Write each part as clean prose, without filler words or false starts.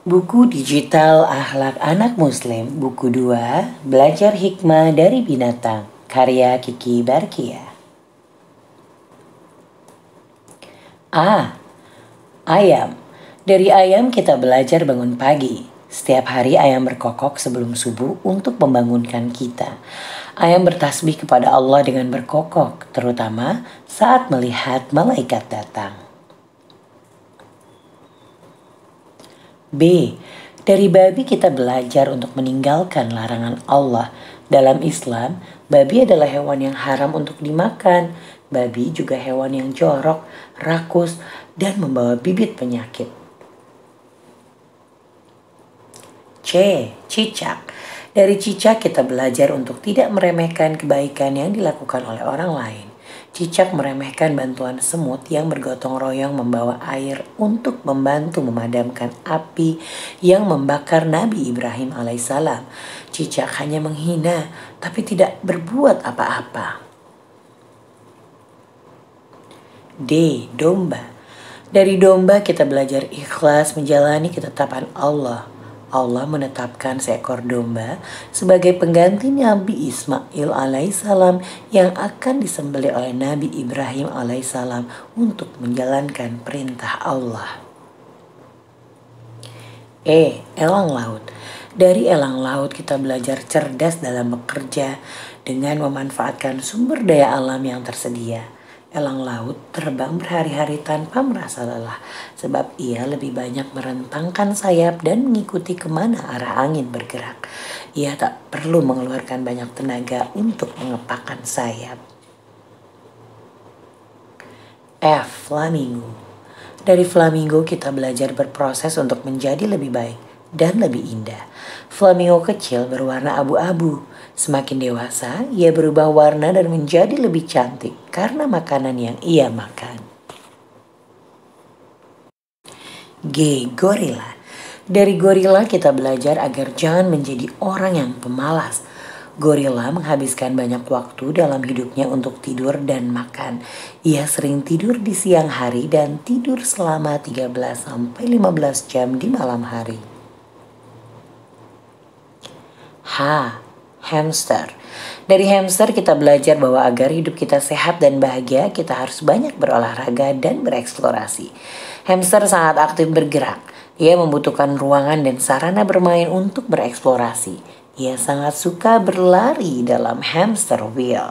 Buku digital Akhlak Anak Muslim, buku 2, Belajar Hikmah dari Binatang, karya Kiki Barkia. Ayam. Dari ayam kita belajar bangun pagi. Setiap hari ayam berkokok sebelum subuh untuk membangunkan kita. Ayam bertasbih kepada Allah dengan berkokok, terutama saat melihat malaikat datang. B. Dari babi kita belajar untuk meninggalkan larangan Allah. Dalam Islam, babi adalah hewan yang haram untuk dimakan. Babi juga hewan yang jorok, rakus, dan membawa bibit penyakit. C. Cicak. Dari cicak kita belajar untuk tidak meremehkan kebaikan yang dilakukan oleh orang lain. Cicak meremehkan bantuan semut yang bergotong royong membawa air untuk membantu memadamkan api yang membakar Nabi Ibrahim alaihissalam. Cicak hanya menghina, tapi tidak berbuat apa-apa. D. Domba. Dari domba kita belajar ikhlas menjalani ketetapan Allah. Allah menetapkan seekor domba sebagai pengganti Nabi Ismail alaihissalam yang akan disembelih oleh Nabi Ibrahim alaihissalam untuk menjalankan perintah Allah. E. Elang laut. Dari elang laut kita belajar cerdas dalam bekerja dengan memanfaatkan sumber daya alam yang tersedia. Elang laut terbang berhari-hari tanpa merasa lelah sebab ia lebih banyak merentangkan sayap dan mengikuti kemana arah angin bergerak. Ia tak perlu mengeluarkan banyak tenaga untuk mengepakkan sayap. F. Flamingo. Dari flamingo kita belajar berproses untuk menjadi lebih baik dan lebih indah. Flamingo kecil berwarna abu-abu. Semakin dewasa, ia berubah warna dan menjadi lebih cantik karena makanan yang ia makan. G. Gorila. Dari gorila kita belajar agar jangan menjadi orang yang pemalas. Gorila menghabiskan banyak waktu dalam hidupnya untuk tidur dan makan. Ia sering tidur di siang hari dan tidur selama 13-15 jam di malam hari. H. Hamster. Dari hamster kita belajar bahwa agar hidup kita sehat dan bahagia, kita harus banyak berolahraga dan bereksplorasi. Hamster sangat aktif bergerak. Ia membutuhkan ruangan dan sarana bermain untuk bereksplorasi. Ia sangat suka berlari dalam hamster wheel.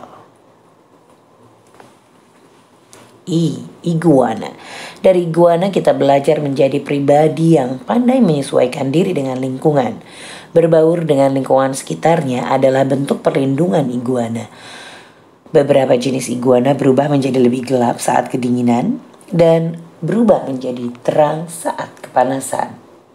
I. Iguana. Dari iguana kita belajar menjadi pribadi yang pandai menyesuaikan diri dengan lingkungan. Berbaur dengan lingkungan sekitarnya adalah bentuk perlindungan iguana. Beberapa jenis iguana berubah menjadi lebih gelap saat kedinginan dan berubah menjadi terang saat kepanasan.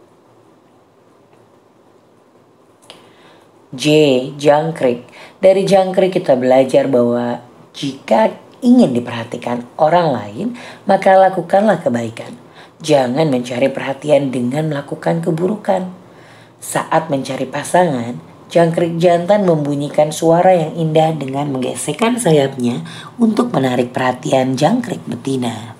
J. Jangkrik. Dari jangkrik kita belajar bahwa jika ingin diperhatikan orang lain, maka lakukanlah kebaikan. Jangan mencari perhatian dengan melakukan keburukan. Saat mencari pasangan, jangkrik jantan membunyikan suara yang indah dengan menggesekkan sayapnya untuk menarik perhatian jangkrik betina.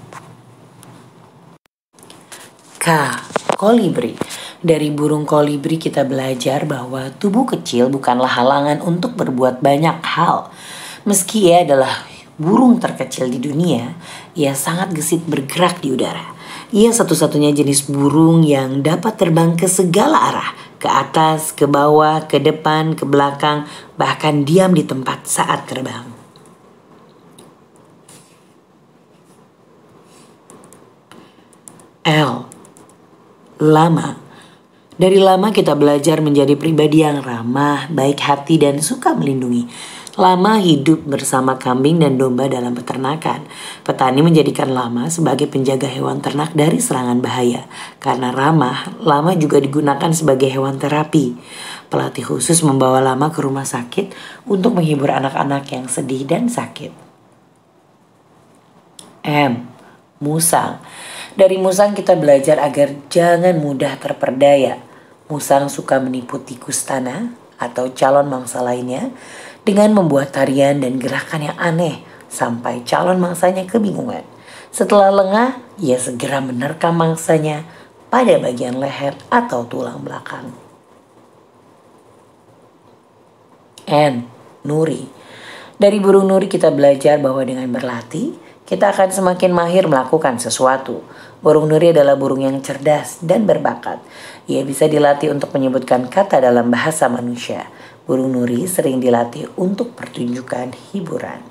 K. Kolibri. Dari burung kolibri kita belajar bahwa tubuh kecil bukanlah halangan untuk berbuat banyak hal. Meski ia adalah burung terkecil di dunia, ia sangat gesit bergerak di udara. Ia satu-satunya jenis burung yang dapat terbang ke segala arah, ke atas, ke bawah, ke depan, ke belakang, bahkan diam di tempat saat terbang. L. Lama. Dari lama kita belajar menjadi pribadi yang ramah, baik hati dan suka melindungi. Lama hidup bersama kambing dan domba dalam peternakan. Petani menjadikan lama sebagai penjaga hewan ternak dari serangan bahaya. Karena ramah, lama juga digunakan sebagai hewan terapi. Pelatih khusus membawa lama ke rumah sakit untuk menghibur anak-anak yang sedih dan sakit. M. Musang. Dari musang kita belajar agar jangan mudah terperdaya. Musang suka menipu tikus tanah atau calon mangsa lainnya dengan membuat tarian dan gerakan yang aneh sampai calon mangsanya kebingungan. Setelah lengah, ia segera menerkam mangsanya pada bagian leher atau tulang belakang. N. Nuri. Dari burung nuri kita belajar bahwa dengan berlatih, kita akan semakin mahir melakukan sesuatu. Burung nuri adalah burung yang cerdas dan berbakat. Ia bisa dilatih untuk menyebutkan kata dalam bahasa manusia. Burung nuri sering dilatih untuk pertunjukan hiburan.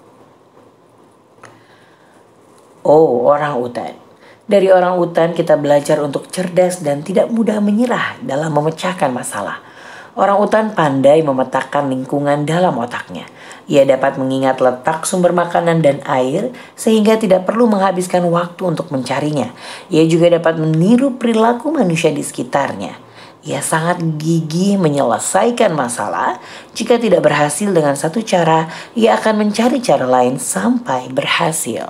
O. Orang utan. Dari orang utan kita belajar untuk cerdas dan tidak mudah menyerah dalam memecahkan masalah. Orang utan pandai memetakan lingkungan dalam otaknya. Ia dapat mengingat letak sumber makanan dan air sehingga tidak perlu menghabiskan waktu untuk mencarinya. Ia juga dapat meniru perilaku manusia di sekitarnya. Ia sangat gigih menyelesaikan masalah. Jika tidak berhasil dengan satu cara, ia akan mencari cara lain sampai berhasil.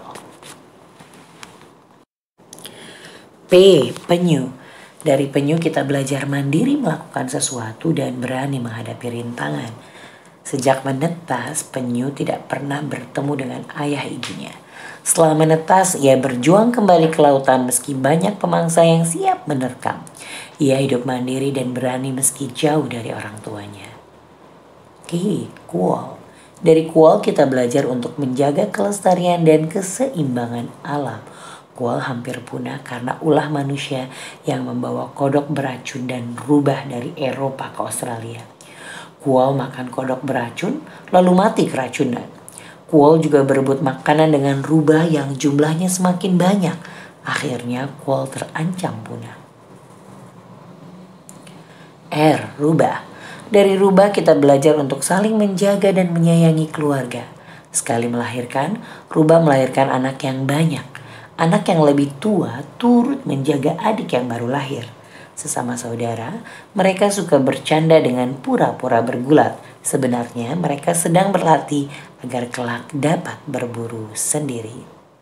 P. Penyu. Dari penyu kita belajar mandiri melakukan sesuatu dan berani menghadapi rintangan. Sejak menetas, penyu tidak pernah bertemu dengan ayah ibunya. Setelah menetas, ia berjuang kembali ke lautan meski banyak pemangsa yang siap menerkam. Ia hidup mandiri dan berani meski jauh dari orang tuanya. Kuol. Dari kuol kita belajar untuk menjaga kelestarian dan keseimbangan alam. Kuol hampir punah karena ulah manusia yang membawa kodok beracun dan rubah dari Eropa ke Australia. Kuol makan kodok beracun lalu mati keracunan. Kuol juga berebut makanan dengan rubah yang jumlahnya semakin banyak. Akhirnya kuol terancam punah. R. Rubah. Dari rubah kita belajar untuk saling menjaga dan menyayangi keluarga. Sekali melahirkan, rubah melahirkan anak yang banyak. Anak yang lebih tua turut menjaga adik yang baru lahir. Sesama saudara, mereka suka bercanda dengan pura-pura bergulat. Sebenarnya mereka sedang berlatih agar kelak dapat berburu sendiri.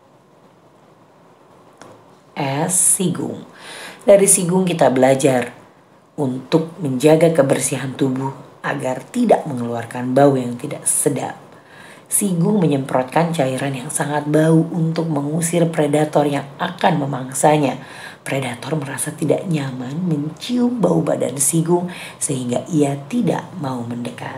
S. Sigung. Dari sigung kita belajar untuk menjaga kebersihan tubuh agar tidak mengeluarkan bau yang tidak sedap. Sigung menyemprotkan cairan yang sangat bau untuk mengusir predator yang akan memangsanya. Predator merasa tidak nyaman mencium bau badan sigung sehingga ia tidak mau mendekat.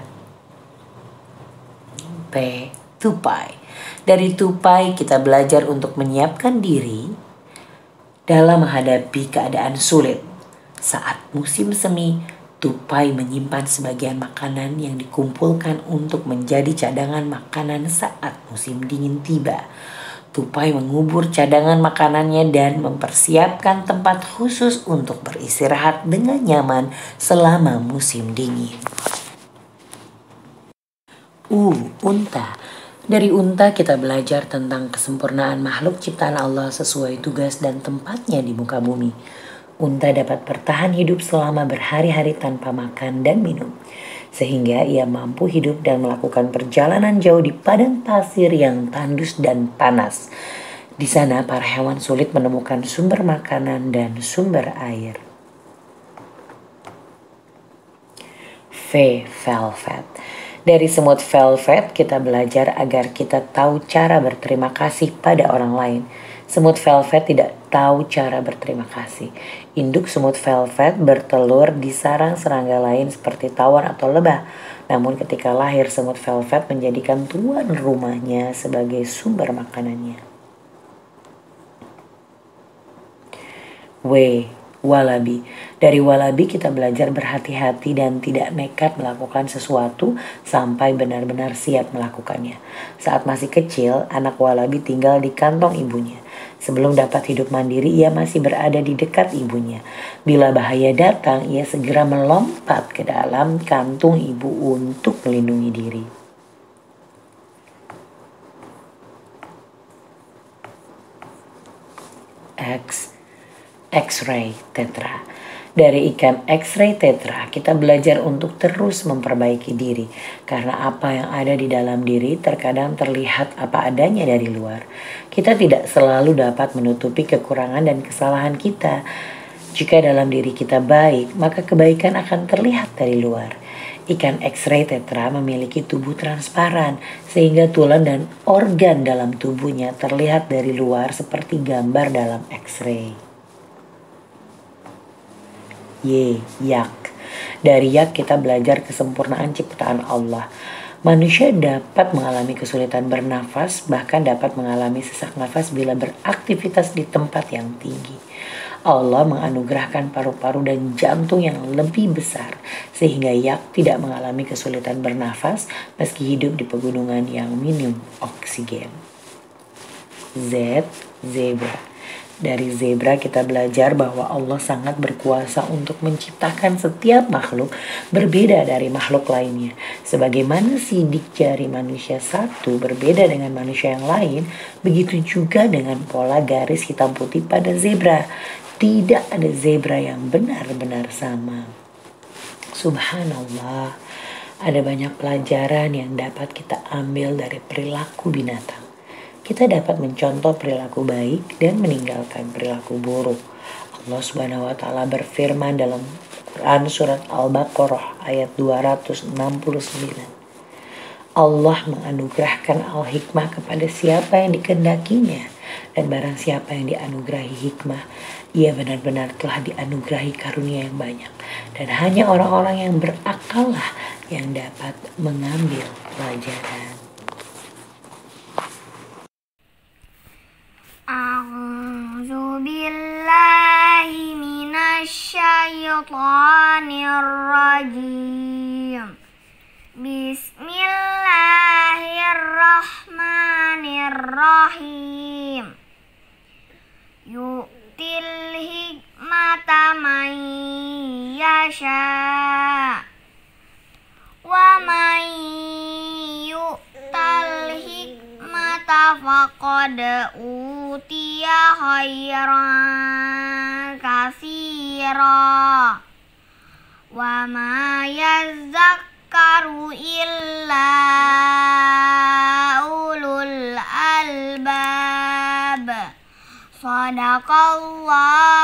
P. Tupai. Dari tupai kita belajar untuk menyiapkan diri dalam menghadapi keadaan sulit. Saat musim semi, tupai menyimpan sebagian makanan yang dikumpulkan untuk menjadi cadangan makanan saat musim dingin tiba. Tupai mengubur cadangan makanannya dan mempersiapkan tempat khusus untuk beristirahat dengan nyaman selama musim dingin. Unta. Dari unta kita belajar tentang kesempurnaan makhluk ciptaan Allah sesuai tugas dan tempatnya di muka bumi. Unta dapat bertahan hidup selama berhari-hari tanpa makan dan minum, sehingga ia mampu hidup dan melakukan perjalanan jauh di padang pasir yang tandus dan panas. Di sana para hewan sulit menemukan sumber makanan dan sumber air. V. Velvet. Dari semut velvet kita belajar agar kita tahu cara berterima kasih pada orang lain. Semut velvet tidak tahu cara berterima kasih. Induk semut velvet bertelur di sarang serangga lain seperti tawon atau lebah. Namun ketika lahir, semut velvet menjadikan tuan rumahnya sebagai sumber makanannya. Walabi. Dari walabi kita belajar berhati-hati dan tidak nekat melakukan sesuatu sampai benar-benar siap melakukannya. Saat masih kecil, anak walabi tinggal di kantong ibunya. Sebelum dapat hidup mandiri, ia masih berada di dekat ibunya. Bila bahaya datang, ia segera melompat ke dalam kantung ibu untuk melindungi diri. X-ray tetra. Dari ikan X-ray tetra kita belajar untuk terus memperbaiki diri. Karena apa yang ada di dalam diri terkadang terlihat apa adanya dari luar. Kita tidak selalu dapat menutupi kekurangan dan kesalahan kita. Jika dalam diri kita baik, maka kebaikan akan terlihat dari luar. Ikan X-ray tetra memiliki tubuh transparan sehingga tulang dan organ dalam tubuhnya terlihat dari luar seperti gambar dalam X-ray. yak. Dari yak kita belajar kesempurnaan ciptaan Allah. Manusia dapat mengalami kesulitan bernafas, bahkan dapat mengalami sesak nafas bila beraktivitas di tempat yang tinggi. Allah menganugerahkan paru-paru dan jantung yang lebih besar, sehingga yak tidak mengalami kesulitan bernafas meski hidup di pegunungan yang minim oksigen. Zebra. Dari zebra kita belajar bahwa Allah sangat berkuasa untuk menciptakan setiap makhluk berbeda dari makhluk lainnya. Sebagaimana sidik jari manusia satu berbeda dengan manusia yang lain, begitu juga dengan pola garis hitam putih pada zebra. Tidak ada zebra yang benar-benar sama. Subhanallah, ada banyak pelajaran yang dapat kita ambil dari perilaku binatang. Kita dapat mencontoh perilaku baik dan meninggalkan perilaku buruk. Allah Subhanahu wa taala berfirman dalam Quran surat Al-Baqarah ayat 269. Allah menganugerahkan al-hikmah kepada siapa yang dikehendakinya, dan barang siapa yang dianugerahi hikmah, ia benar-benar telah dianugerahi karunia yang banyak. Dan hanya orang-orang yang berakal lah yang dapat mengambil pelajaran. A'udzu billahi minasyaitonir rajim. Bismillahirrahmanirrahim. Yu'til hikmata man yasha wa man yu'tal hikmata faqad utiya khairan katsira wa ma yazakkaru illa ulul albab. Shadaqallah